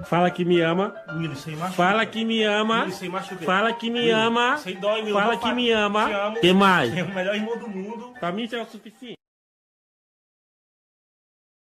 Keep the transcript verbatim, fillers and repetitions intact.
Fala que me ama. Willis, sem machuca. Fala que me ama. Willis, sem machuca. Fala que me Willis, ama. sem dói, Willis. Fala Eu que falo. me ama. Te amo. Que mais? É o melhor irmão do mundo. Pra mim já é o suficiente.